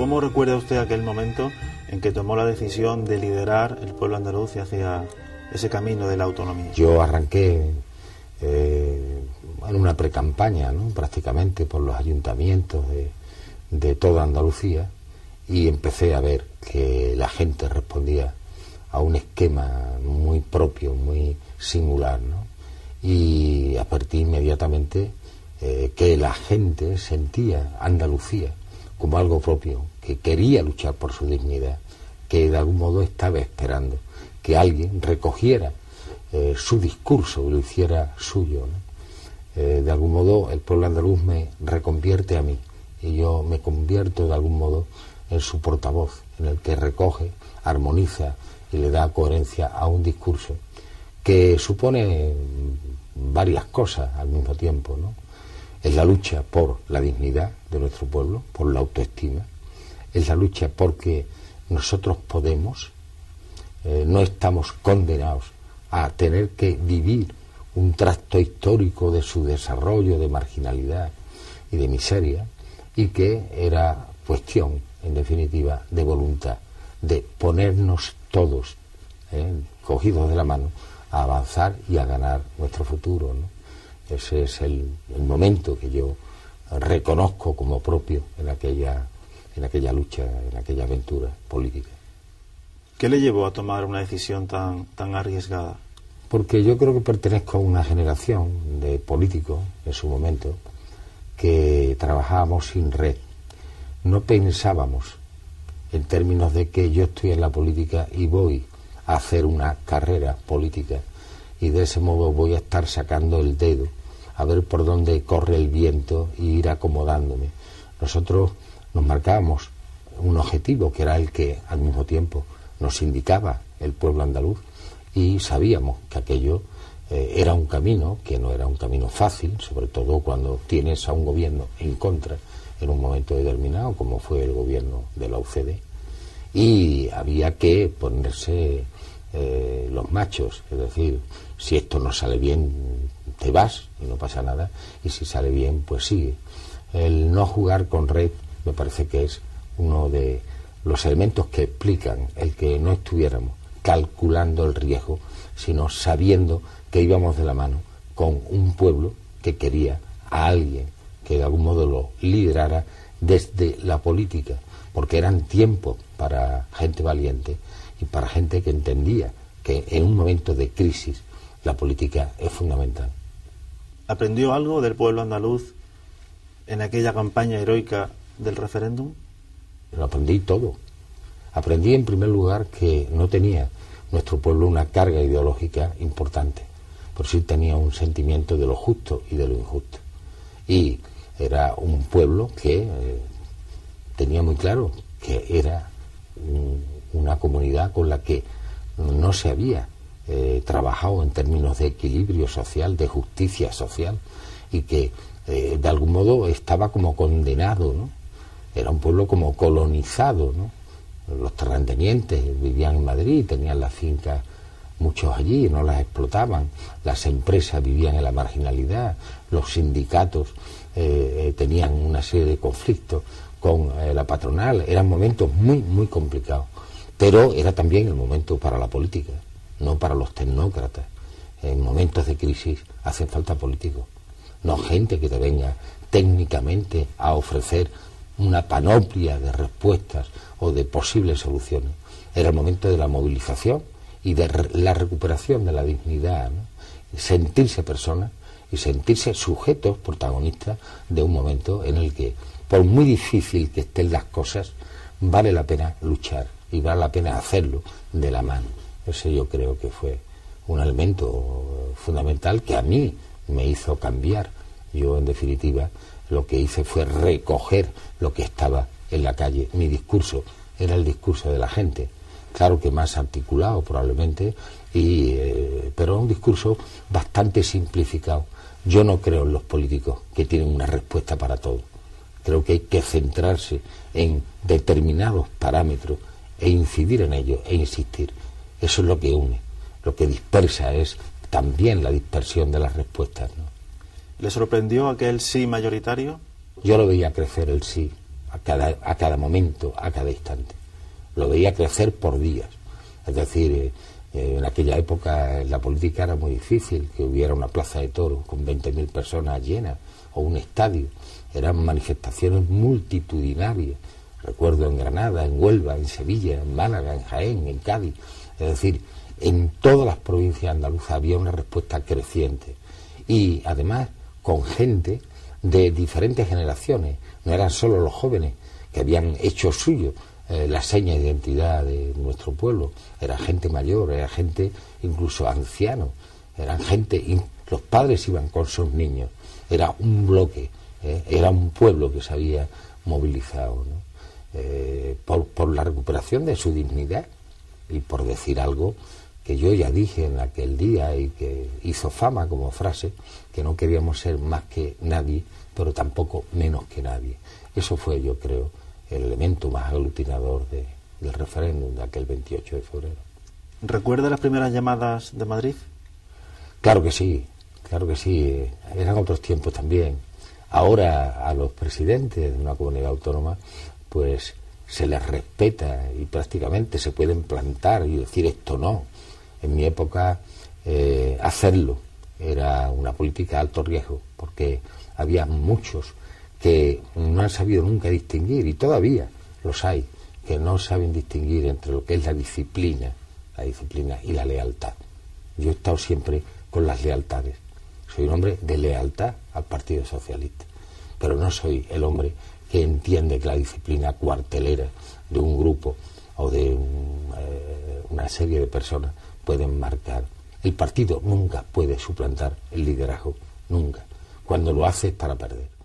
¿Cómo recuerda usted aquel momento en que tomó la decisión de liderar el pueblo andaluz hacia ese camino de la autonomía? Yo arranqué en una precampaña, ¿no?, prácticamente por los ayuntamientos de toda Andalucía, y empecé a ver que la gente respondía a un esquema muy propio, muy singular, ¿no? Y advertí inmediatamente que la gente sentía Andalucía como algo propio, que quería luchar por su dignidad, que de algún modo estaba esperando que alguien recogiera su discurso y lo hiciera suyo, ¿no? De algún modo el pueblo andaluz me reconvierte a mí y yo me convierto de algún modo en su portavoz, en el que recoge, armoniza y le da coherencia a un discurso que supone varias cosas al mismo tiempo, ¿no? Es la lucha por la dignidad de nuestro pueblo, por la autoestima, es la lucha porque nosotros podemos, no estamos condenados a tener que vivir un tracto histórico de su desarrollo, de marginalidad y de miseria, y que era cuestión, en definitiva, de voluntad, de ponernos todos, cogidos de la mano, a avanzar y a ganar nuestro futuro, ¿no? Ese es el momento que yo reconozco como propio en aquella lucha, en aquella aventura política. ¿Qué le llevó a tomar una decisión tan arriesgada? Porque yo creo que pertenezco a una generación de políticos en su momento que trabajábamos sin red. No pensábamos en términos de que yo estoy en la política y voy a hacer una carrera política y de ese modo voy a estar sacando el dedo a ver por dónde corre el viento y ir acomodándome. Nosotros nos marcábamos un objetivo que era el que al mismo tiempo nos indicaba el pueblo andaluz, y sabíamos que aquello era un camino que no era un camino fácil, sobre todo cuando tienes a un gobierno en contra en un momento determinado, como fue el gobierno de la UCD, y había que ponerse los machos, es decir, si esto no sale bien te vas y no pasa nada, y si sale bien pues sigue. El no jugar con red me parece que es uno de los elementos que explican el que no estuviéramos calculando el riesgo, sino sabiendo que íbamos de la mano con un pueblo que quería a alguien que de algún modo lo liderara desde la política, porque eran tiempos para gente valiente y para gente que entendía que en un momento de crisis la política es fundamental. ¿Aprendió algo del pueblo andaluz en aquella campaña heroica del referéndum? Lo aprendí todo. Aprendí en primer lugar que no tenía nuestro pueblo una carga ideológica importante, pero sí tenía un sentimiento de lo justo y de lo injusto. Y era un pueblo que tenía muy claro que era una comunidad con la que no se había trabajado en términos de equilibrio social, de justicia social, y que de algún modo estaba como condenado, ¿no? Era un pueblo como colonizado, ¿no? Los terratenientes vivían en Madrid, tenían las fincas muchos allí, no las explotaban, las empresas vivían en la marginalidad, los sindicatos tenían una serie de conflictos con la patronal. Eran momentos muy, muy complicados, pero era también el momento para la política, no para los tecnócratas. En momentos de crisis hacen falta políticos, no gente que te venga técnicamente a ofrecer una panoplia de respuestas o de posibles soluciones. Era el momento de la movilización y de la recuperación de la dignidad, ¿no? Sentirse personas y sentirse sujetos, protagonistas de un momento en el que, por muy difícil que estén las cosas, vale la pena luchar y vale la pena hacerlo de la mano. Ese yo creo que fue un elemento fundamental que a mí me hizo cambiar. Yo, en definitiva, lo que hice fue recoger lo que estaba en la calle. Mi discurso era el discurso de la gente, claro que más articulado probablemente, pero un discurso bastante simplificado. Yo no creo en los políticos que tienen una respuesta para todo. Creo que hay que centrarse en determinados parámetros e incidir en ellos e insistir. Eso es lo que une. Lo que dispersa es también la dispersión de las respuestas, ¿no? ¿Le sorprendió aquel sí mayoritario? Yo lo veía crecer el sí a cada momento, a cada instante. Lo veía crecer por días. Es decir, en aquella época la política era muy difícil que hubiera una plaza de toros con 20.000 personas llenas o un estadio. Eran manifestaciones multitudinarias. Recuerdo en Granada, en Huelva, en Sevilla, en Málaga, en Jaén, en Cádiz. Es decir, en todas las provincias andaluzas había una respuesta creciente. Y además con gente de diferentes generaciones. No eran solo los jóvenes que habían hecho suyo la seña de identidad de nuestro pueblo. Era gente mayor, era gente incluso anciano, eran gente, los padres iban con sus niños. Era un bloque, era un pueblo que se había movilizado, ¿no? Por la recuperación de su dignidad y por decir algo que yo ya dije en aquel día y que hizo fama como frase, que no queríamos ser más que nadie, pero tampoco menos que nadie. Eso fue, yo creo, el elemento más aglutinador del referéndum de aquel 28 de febrero. ¿Recuerda las primeras llamadas de Madrid? Claro que sí, eran otros tiempos también. Ahora a los presidentes de una comunidad autónoma pues se les respeta y prácticamente se pueden plantar y decir esto no. En mi época hacerlo era una política de alto riesgo, porque había muchos que no han sabido nunca distinguir, y todavía los hay, que no saben distinguir entre lo que es la disciplina y la lealtad. Yo he estado siempre con las lealtades. Soy un hombre de lealtad al Partido Socialista, pero no soy el hombre que entiende que la disciplina cuartelera de un grupo o de una serie de personas pueden marcar. El partido nunca puede suplantar el liderazgo, nunca. Cuando lo hace es para perder.